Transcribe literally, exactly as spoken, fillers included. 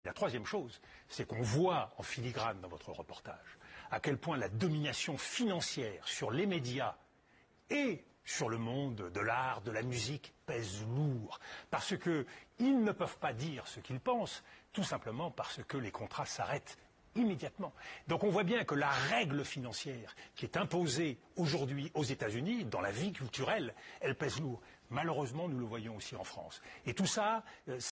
La troisième chose, c'est qu'on voit en filigrane dans votre reportage à quel point la domination financière sur les médias et sur le monde de l'art, de la musique, pèse lourd. Parce qu'ils ne peuvent pas dire ce qu'ils pensent, tout simplement parce que les contrats s'arrêtent immédiatement. Donc on voit bien que la règle financière qui est imposée aujourd'hui aux États-Unis, dans la vie culturelle, elle pèse lourd. Malheureusement, nous le voyons aussi en France. Et tout ça,